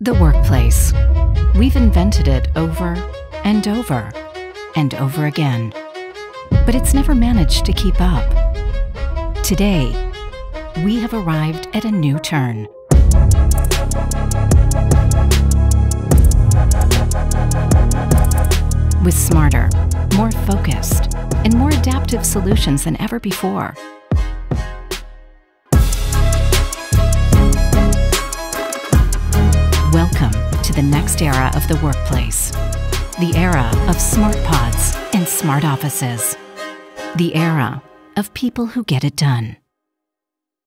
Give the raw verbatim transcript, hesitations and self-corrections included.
The workplace. We've invented it over and over and over again, but it's never managed to keep up. Today, we have arrived at a new turn. With smarter, more focused, and more adaptive solutions than ever before. Welcome to the next era of the workplace. The era of smart pods and smart offices. The era of people who get it done.